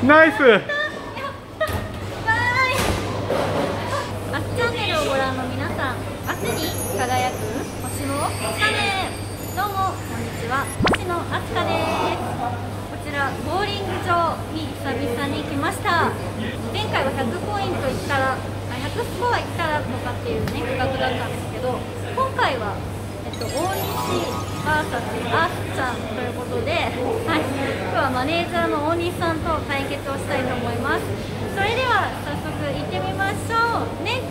ナイス。 アスチャンネルをご覧の皆さん、明日に輝く星のあすかね。どうもこんにちは、星野あすかです。こちらボーリング場に久々に来ました。前回は100ポイントいったら、100スコアいったらとかっていうね企画だったんですけど、今回は大西 VS アスちゃんということで、はい、今日はマネージャーの大西さんと対決をしたいと思います。それでは早速行ってみましょうね。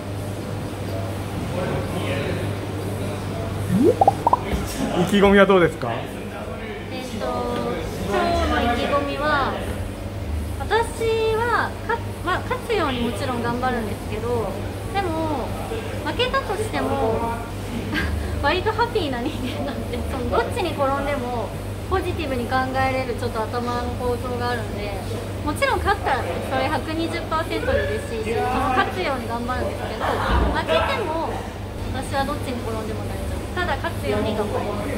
意気込みはどうですか？ 今日の意気込みは、私は勝つようにもちろん頑張るんですけど、でも負けたとしても割とハッピーな人間なんで、そのどっちに転んでもポジティブに考えれるちょっと頭の構造があるんで、もちろん勝ったらねそれ 120% で嬉しいし、その勝つように頑張るんですけど、負けても私はどっちに転んでも大丈夫。ただ勝つように頑張ります。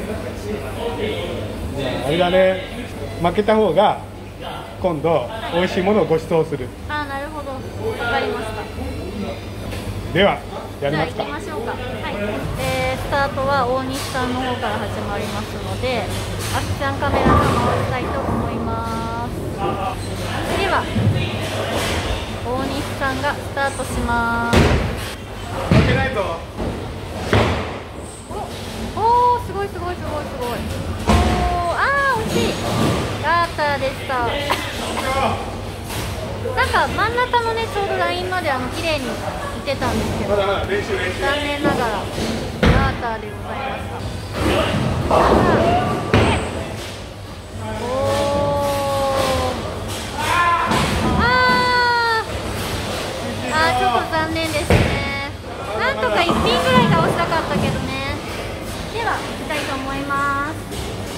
あれだね、負けた方が今度美味しいものをご馳走する。 ああ、なるほど、わかりました。 ではやりますか。 じゃあ行きましょうか。はい、スタートは大西さんの方から始まりますので、アクションカメラを回したいと思います。では大西さんがスタートします。 負けないぞ。 おお、すごいすごいすごいすごい。おお、あー惜しい。ガーターでした。なんか真ん中のねちょうどラインまで綺麗にいってたんですけど、残念ながらガーターでございました。おお、ちょっと残念ですね。なんとか1ピンぐらい倒したかったけどね。では行きたいと思います。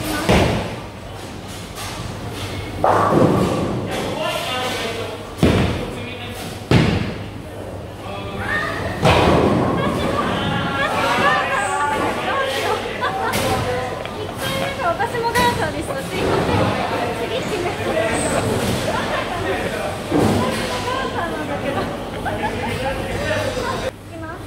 私もガーターでした。すいません。次決めた。ガーターなんだけど。いきます。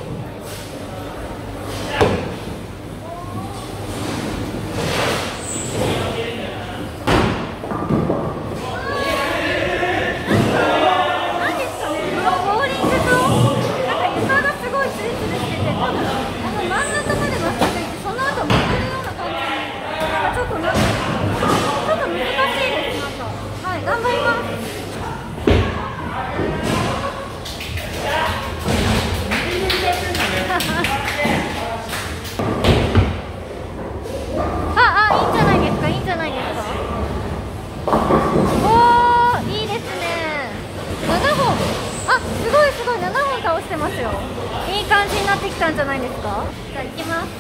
いい感じになってきたんじゃないですか。じゃあ行きます。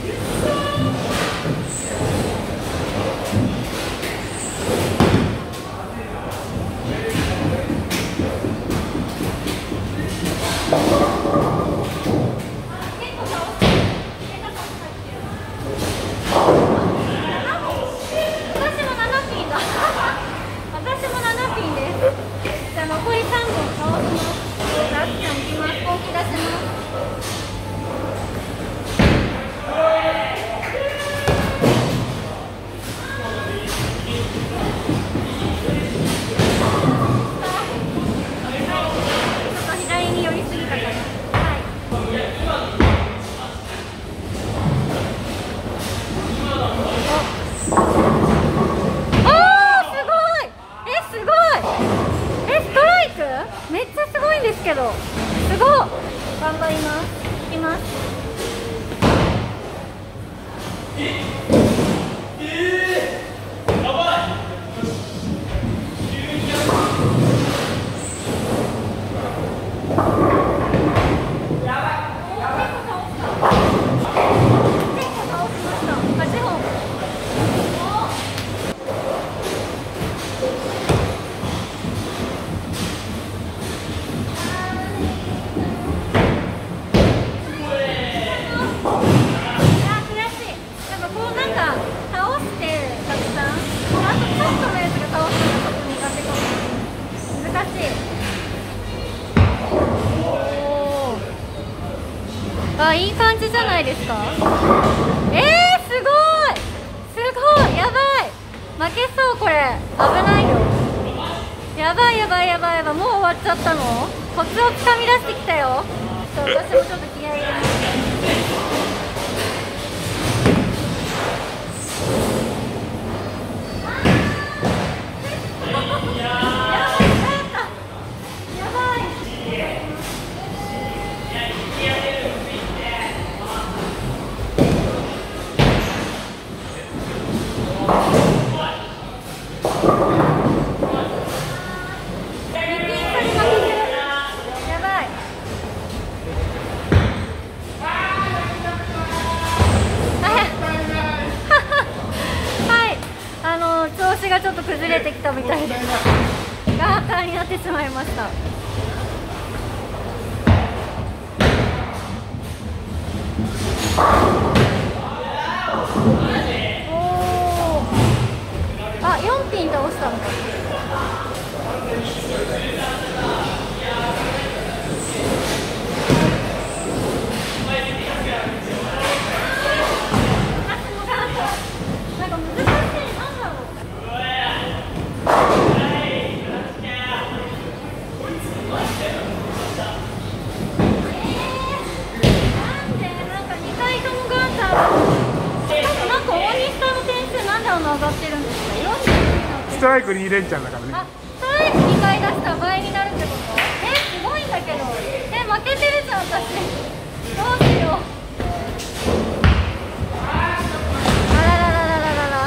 私も7ピンだ。私も7ピンです。じゃあ残り3本倒します。アクションいきます。本気出します。めっちゃすごいんですけど、すごい頑張ります。いきます。やばい。悔しい。 あ、いい感じじゃないですか。すごいすごい、やばい、負けそう、これ危ないよ。やばいやばいやばいやばい、もう終わっちゃったの。コツをつかみ出してきたよ。私もちょっと気合い入れます。調子がちょっと崩れてきたみたいでガーターになってしまいました。あ、4ピン倒したのか。なんか難しい、なんだろう。なんで、なんか2回ともガーター。なんか大西さんの点数なんで上がってるんですか。 ストライク2連チャンだからね。 あ、ストライク2回出したら倍になるってこと？すごいんだけど。負けてるじゃん、私。どうしよう。あららららららら。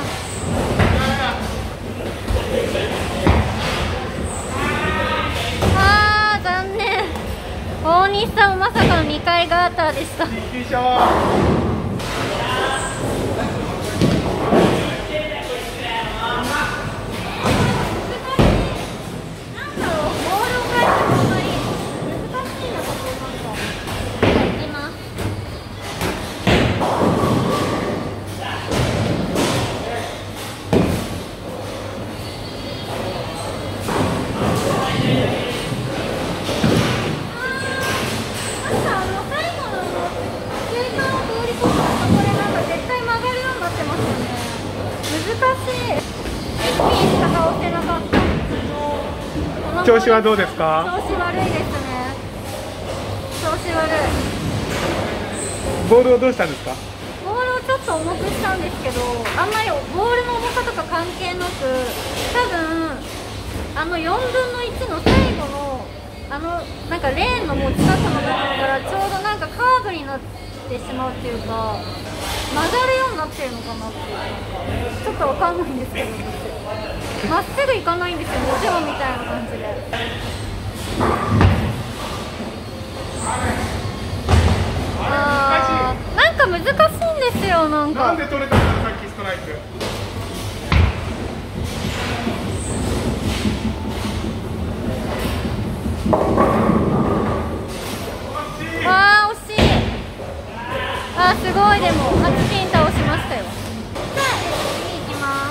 あー、残念。大西さんもまさかの2回ガーターでした。 びっくりしたわ。調子はどうですか？ 調子悪いですね。調子悪い。 ボールをどうしたんですか？ ボールをちょっと重くしたんですけど、あんまりボールの重さとか関係なく、多分4分の1の最後のなんかレーンのもう近くの部分からちょうどなんかカーブになってしまうっていうか、曲がるようになってるのかなっていう、ちょっとわかんないんですけど、まっすぐ行かないんですよ、もちろんみたいな感じで。なんか難しいんですよ。 なんで取れたんだ、さっきストライク。 あー、惜しい。あー、すごい。でも8ピン倒しましたよ。さあ、次行きます。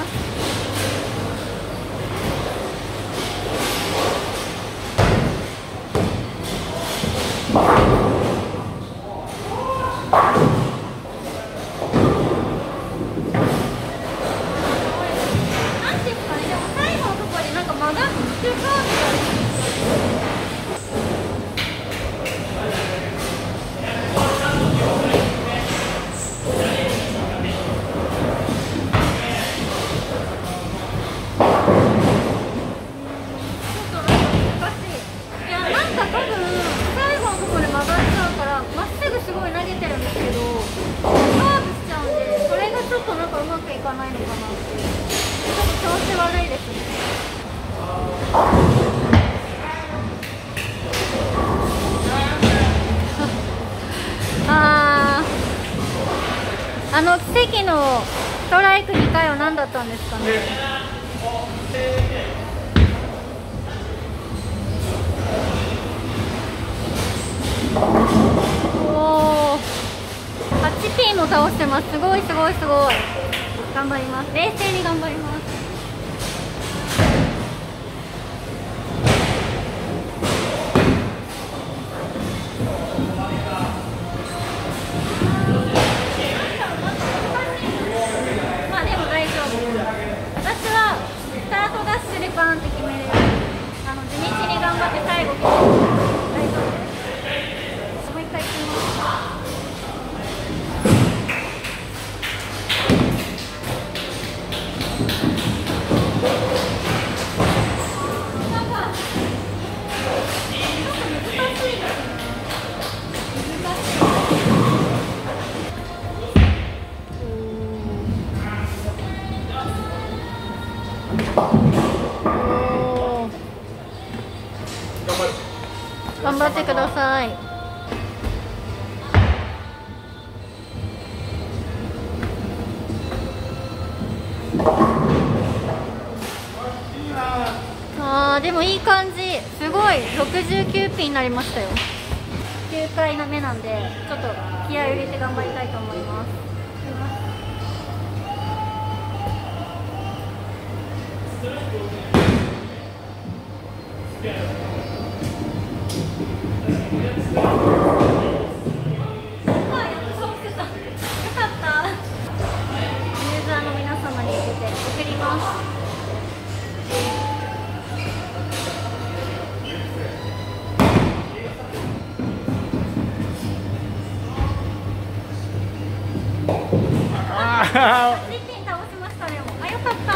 なんですかね、でも最後のところでなんか曲がってカーブがすごい投げてるんですけど、カーブしちゃうんで、それがちょっとなんかうまくいかないのかなっていう、ちょっと調子悪いですね。奇跡のストライク2回は何だったんですかね。おー、8ピンも倒してます。すごいすごいすごい。頑張ります。冷静に頑張ります。 ってください。あーでもいい感じ。すごい69ピンになりましたよ。9回の目なんでちょっと気合を入れて頑張りたいと思います。1ピン倒しましたね。あ、よかった。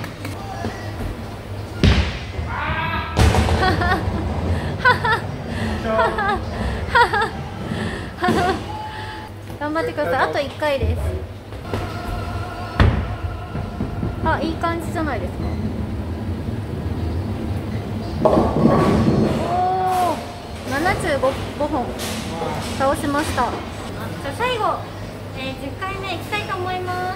頑張ってください。あと1回です。あ、いい感じじゃないですか。おお、75本倒しました。じゃあ最後、10回目いきたいと思います。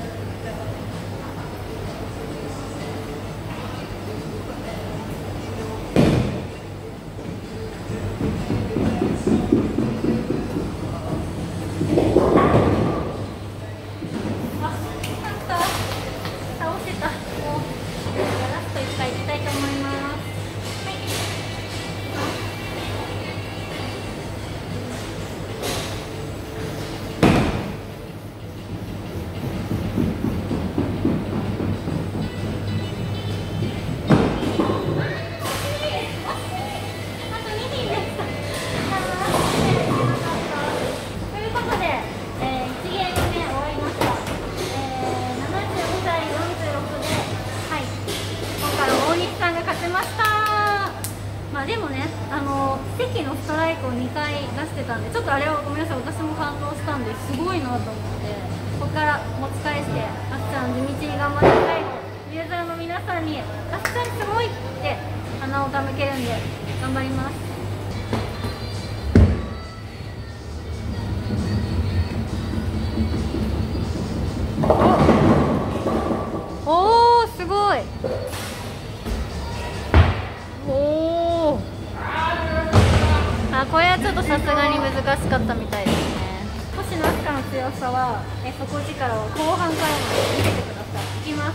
でもね、関のストライクを2回出してたんで、ちょっとあれはごめんなさい、私も感動したんですごいなと思って、ここから持ち返して、あっちゃん地道に頑張って最後、ユーザーの皆さんに、あっちゃんすごいって鼻をたむけるんで、頑張ります。おー、すごい。これはちょっとさすがに難しかったみたいですね。星野飛鳥の強さは底力を後半からも見せてください。いきます。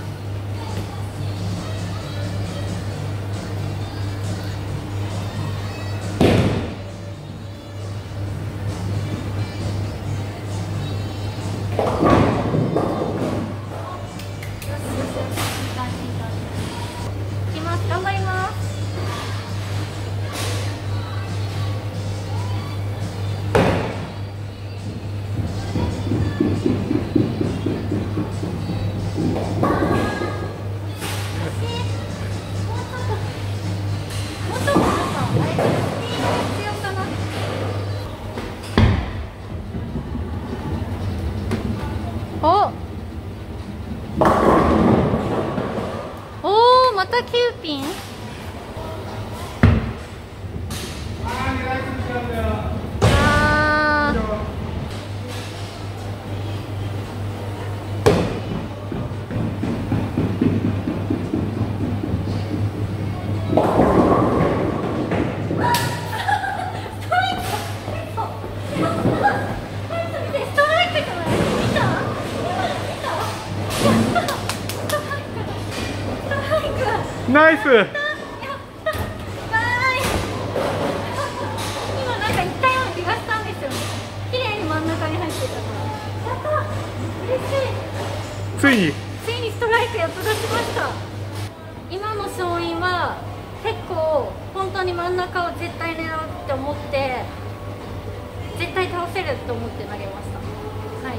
いきます。頑張ります。おー、また9ピン。あー、 ナイス。 今なんか行ったような気がしたんですよ。綺麗に真ん中に入ってたから。やった、嬉しい。ついにストライクやっと出しました。今の勝因は結構本当に真ん中を絶対狙うって思って、絶対倒せると思って投げました。はい。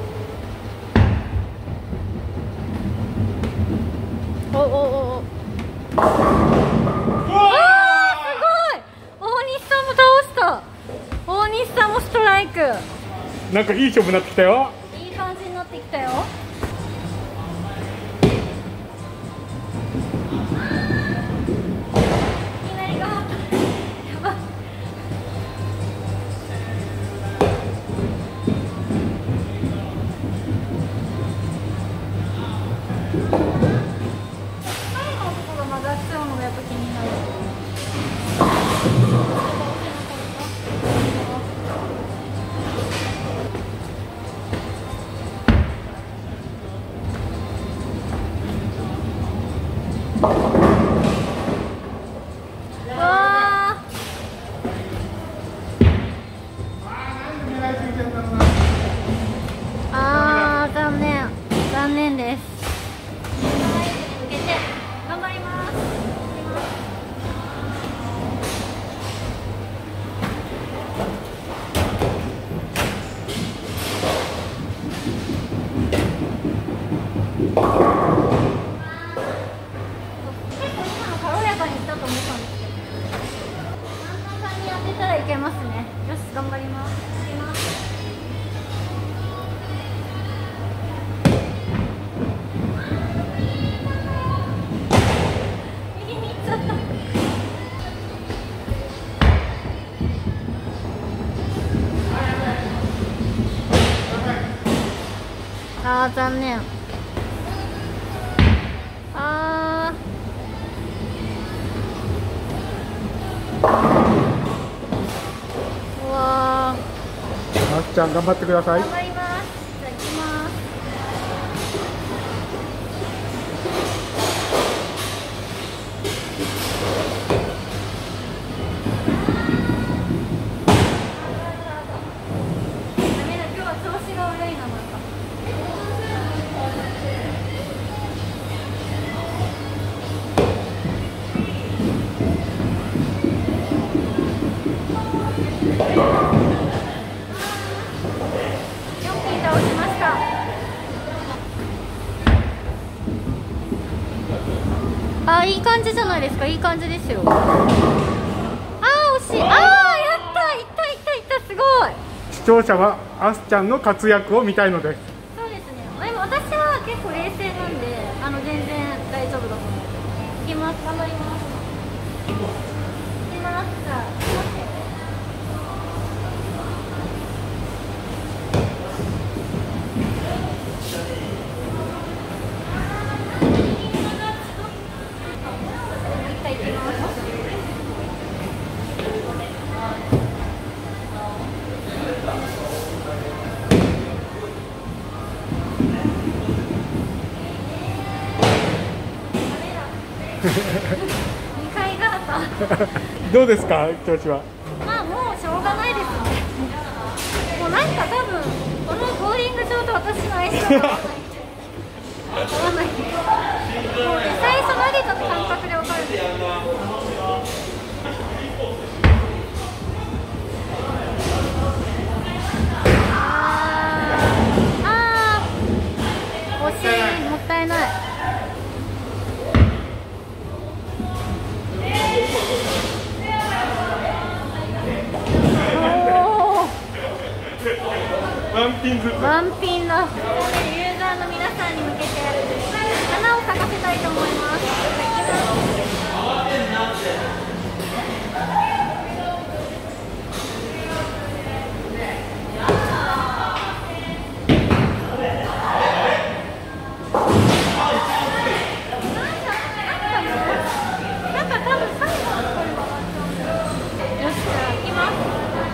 おおおお。あー、すごい。大西さんも倒した。大西さんもストライク。 なんかいい勝負になってきたよ。 いい感じになってきたよ。いきなりがやばい。 きます。右に行っちゃった。あー、残念。あー、うわー、 あすちゃん頑張ってください。 頑張ります。じゃあ行きます。ダメだ、今日は調子が悪いな、また。4ピン倒しました。あー、いい感じじゃないですか。いい感じですよ。あー、惜しい。あー、やった。いったいったいった。すごい。 視聴者はあすちゃんの活躍を見たいのです。 そうですね。でも私は結構冷静なんで、全然大丈夫だと思う。いきます。頑張ります。いきます。じゃあ、いきますよ。一回いきます。2回があった。 どうですか調子は。 まあもうしょうがないですね。もうなんか多分このボーリング場と私の相性が合わない。合わない。もうね、最初投げた感覚でわかるんですよ。惜しい。もったいない。 ワンピンずつ。 ワンピンのユーザーの皆さんに向けて花を咲かせたいと思います。なんか多分最後のところに回っちゃうんだよ。よし、じゃあ行きます。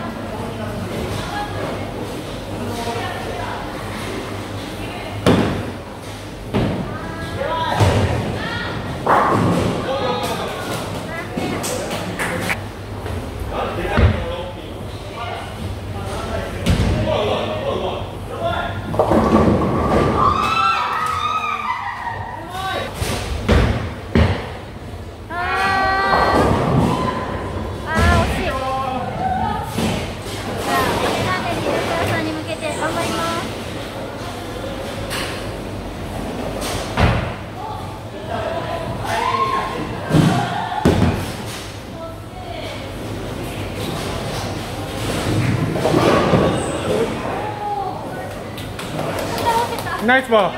ナイスボール。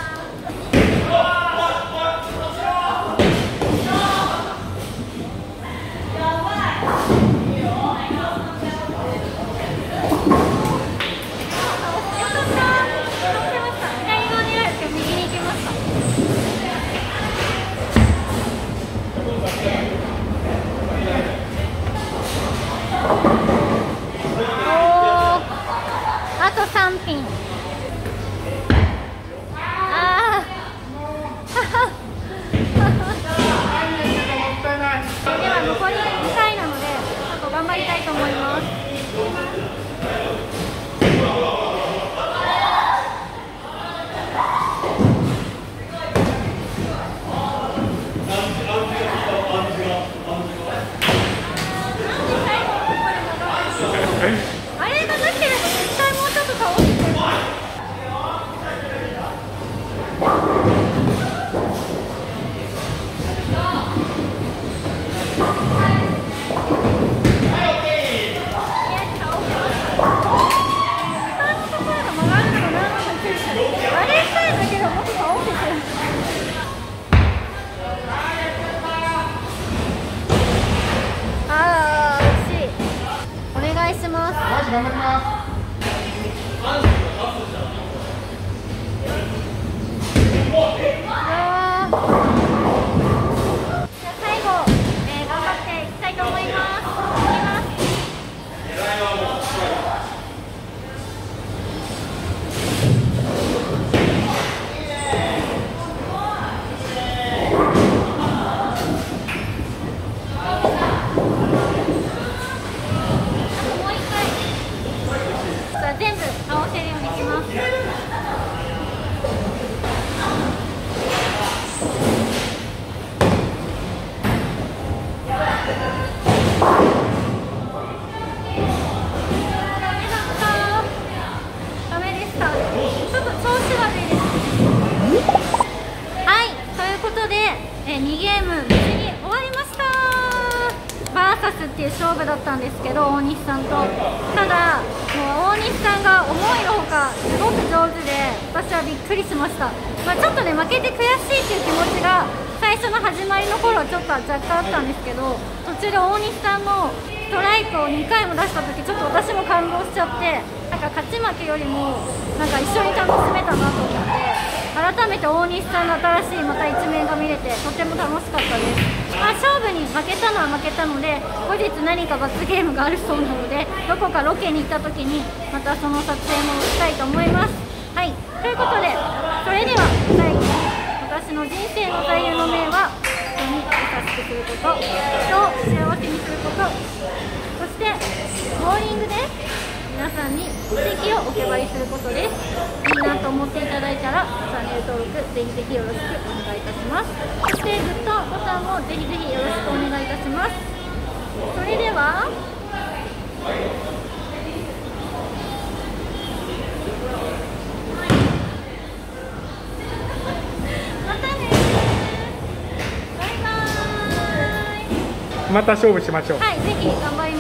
あと3ピン。あでは残り2回なので、ちょっと頑張りたいと思います。あれがなければ絶対もうちょっと倒してる。 合わせるようにします。ダメでした。ちょっと調子悪いです。はい、ということで、2ゲーム無事に終わりました。バーサスっていう勝負だったんですけど、大西さんと。ただもう大西さんが思いのほかすごく上手で、私はびっくりしました。ちょっとね、負けて悔しいっていう気持ちが最初の始まりの頃はちょっと若干あったんですけど、途中で大西さんのストライクを2回も出した時、ちょっと私も感動しちゃって、なんか勝ち負けよりもなんか一緒に楽しめたなと思って、改めて大西さんの新しいまた一面が見れてとても楽しかったです。勝負に負けたのは負けたので、後日何か罰ゲームがあるそうなので、どこかロケに行った時にまたその撮影もしたいと思います。はい、ということで、それでは最後に私の人生の座右の銘は、人に優しくすること、人を幸せにすること、そしてボーリングで皆さんに素敵をお配りすることです。いいなと思っていただいたらチャンネル登録ぜひぜひよろしくお願いいたします。そしてグッドボタンもぜひぜひよろしくお願いいたします。それではまたね。バイバーイ。 また勝負しましょう。 はい、ぜひ頑張ります。